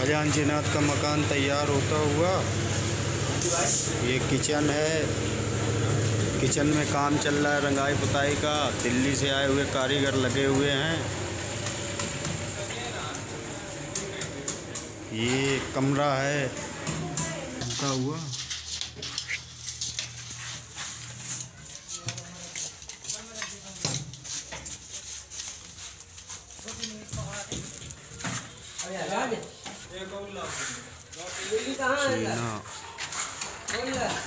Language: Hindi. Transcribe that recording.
शाहजहां जिन्नात का मकान तैयार होता हुआ। ये किचन है, किचन में काम चल रहा है रंगाई पुताई का। दिल्ली से आए हुए कारीगर लगे हुए हैं। ये कमरा है बनता हुआ। चीना